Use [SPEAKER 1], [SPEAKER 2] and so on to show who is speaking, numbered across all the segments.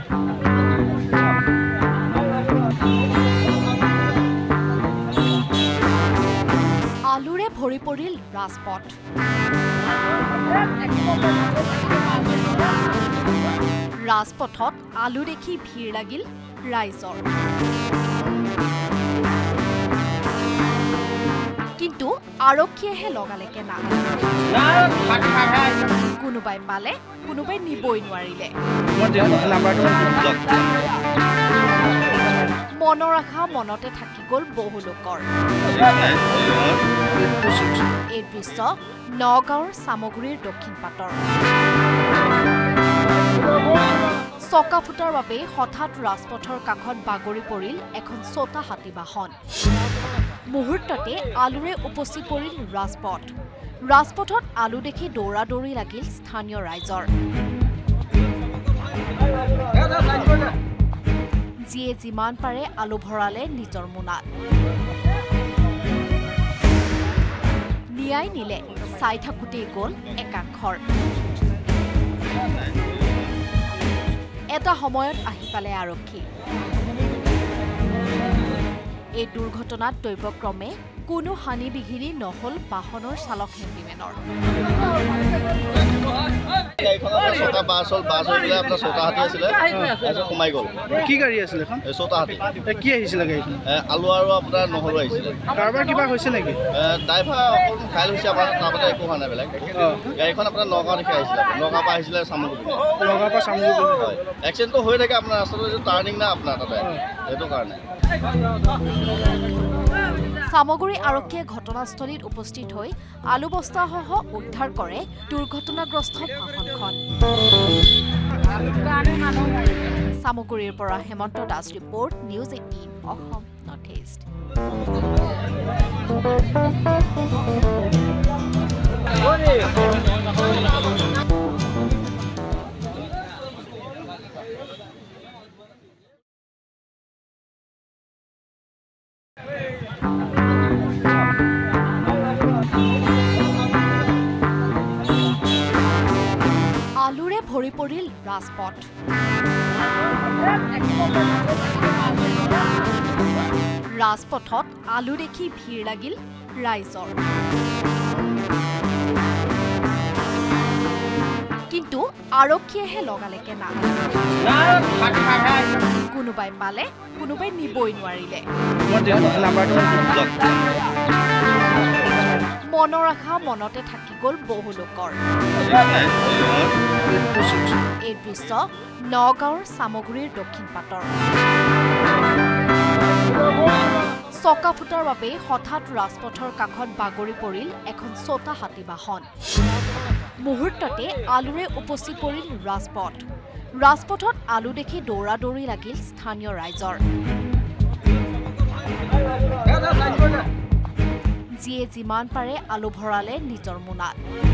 [SPEAKER 1] আলুৰে ভৰি পৰিল ৰাজপথ। ৰাজপথত আলু দেখি ভিৰ লাগিল ৰাইজৰ। কিন্তু আৰক্ষীয়েহে লগালে কেনা। কোনোবাই পালে কোনোবাই নিবই নোৱাৰিলে। মনৰ আশা মনতে থাকি গ'ল বহু লোকৰ। এই দৃশ্য নগাঁৱৰ চামগুৰিৰ দক্ষিণ পাটৰ। চকা ফুটাৰ বাবে হঠাৎ ৰাজপথৰ কাষত বাগৰি পৰিল এখন ছটা হাতী বাহন। মুহূৰ্ততে আলুৰে উপচি পৰিল ৰাজপথ। ৰাজপথত আলু দেখি দৌৰা দৌৰি লাগিল স্থানীয় ৰাইজৰ। যিয়ে যিমান পাৰে আলু ভৰালে নিজৰ মোনাত। নিয়াই নিলে চাই থাকোঁতেই গ'ল একাংশৰ। এটা সময়ত আহি পালে আৰক্ষী। এই দুৰ্ঘটনাত দৈৱক্ৰমে কোনো হানি বিঘিনি নহল বাহনৰ চালক হেণ্ডিমেনৰ।
[SPEAKER 2] কি গাড়ী আছিলে এখন? কি আহিছিলে গাড়ীখন?
[SPEAKER 3] আলু আৰু আপোনাৰ নহৰু আহিছিলে।
[SPEAKER 2] কাৰোবাৰ কিবা হৈছে নেকি?
[SPEAKER 3] ড্ৰাইভাৰ অকণ ঘাইল হৈছে, আপোনাৰ তাৰপৰা একো হোৱা নাই বেলেগ। গাড়ীখন আপোনাৰ নগাঁও দেখি আহিছিলে, নগাঁৱৰ পৰা আহিছিলে চামগুৰি।
[SPEAKER 2] নগাঁৱৰ পৰা চামগুৰি
[SPEAKER 3] হয়, এক্সিডেণ্টটো হৈ থাকে আপোনাৰ ৰাস্তাটো টাৰ্ণিং নাই আপোনাৰ তাতে, সেইটো কাৰণে।
[SPEAKER 1] চামগুৰি আৰক্ষীয়ে ঘটনাস্থলীত উপস্থিত হৈ আলু বস্তাসহ উদ্ধাৰ কৰে দুৰ্ঘটনাগ্ৰস্ত বাহনখন। চামগুৰিৰ পৰা Hemanta Das report, News 18 Assam North East. আলুৰে ভৰি পৰিল ৰাজপথ। ৰাজপথত আলু দেখি ভিৰ লাগিল ৰাইজৰ। কিন্তু আৰক্ষীয়েহে লগালে কেনা। কোনোবাই পালে কোনোবাই নিবই নোৱাৰিলে। মনৰ আশা মনতে থাকি গ'ল বহু লোকৰ। এই দৃশ্য নগাঁৱৰ চামগুৰিৰ দক্ষিণ পাটৰ। চকা ফুটাৰ বাবে হঠাৎ ৰাজপথৰ কাষত বাগৰি পৰিল এখন ছটা হাতী বাহন। মুহূৰ্ততে আলুৰে উপচি পৰিল ৰাজপথ। ৰাজপথত আলু দেখি দৌৰা দৌৰি লাগিল স্থানীয় ৰাইজৰ। যিয়ে যিমান পাৰে আলু ভৰালে নিজৰ মোনাত।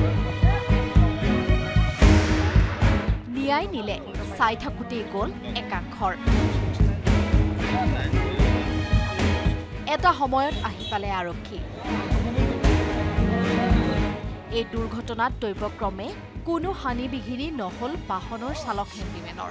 [SPEAKER 1] নিয়াই নিলে চাই থাকোঁতেই গ'ল একাংশৰ। এটা সময়ত আহি পালে আৰক্ষী। এই দুৰ্ঘটনাত দৈৱক্ৰমে কোনো হানি বিঘিনি নহল বাহনৰ চালক হেণ্ডিমেনৰ।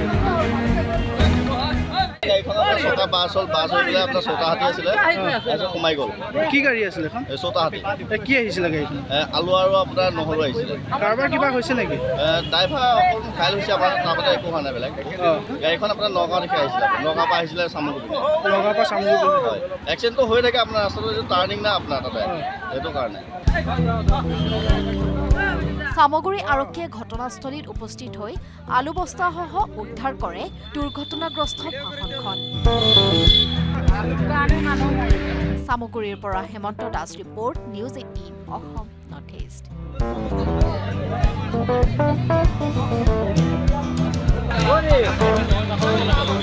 [SPEAKER 2] কি গাড়ী আছিলে এখন? কি আহিছিলে গাড়ীখন?
[SPEAKER 3] আলু আৰু আপোনাৰ নহৰু আহিছিলে।
[SPEAKER 2] কাৰোবাৰ কিবা হৈছে নেকি?
[SPEAKER 3] ড্ৰাইভাৰ অকণ ঘাইল হৈছে, আপোনাৰ তাৰপৰা একো হোৱা নাই বেলেগ। গাড়ীখন আপোনাৰ নগাঁও দেখি আহিছিলে, নগাঁৱৰ পৰা আহিছিলে চামগুৰি।
[SPEAKER 2] নগাঁৱৰ পৰা চামগুৰি।
[SPEAKER 3] হয়, এক্সিডেণ্টটো হৈ থাকে আপোনাৰ ৰাস্তাটো টাৰ্ণিং নাই আপোনাৰ তাতে, সেইটো কাৰণে।
[SPEAKER 1] চামগুৰি আৰক্ষীয়ে ঘটনাস্থলীত উপস্থিত হৈ আলু বস্তাসহ উদ্ধাৰ কৰে দুৰ্ঘটনাগ্ৰস্ত বাহনখন। চামগুৰিৰ পৰা Hemanta Das report, News 18 Assam North east.